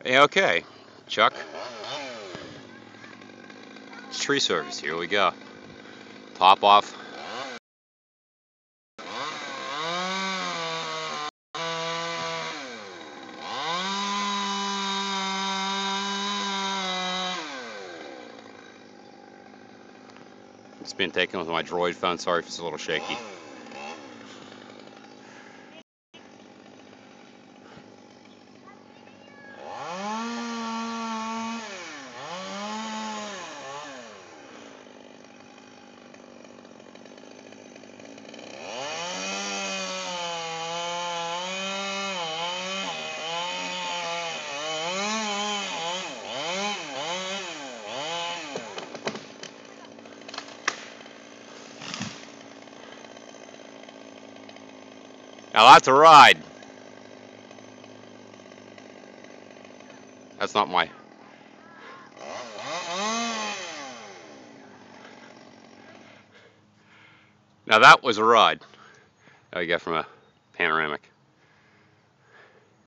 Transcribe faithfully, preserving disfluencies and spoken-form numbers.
Hey, okay, Chuck. It's tree service. Here we go. Top off. It's being taken with my Droid phone. Sorry if it's a little shaky. Now that's a ride. That's not my. Now that was a ride. That we got from a panoramic.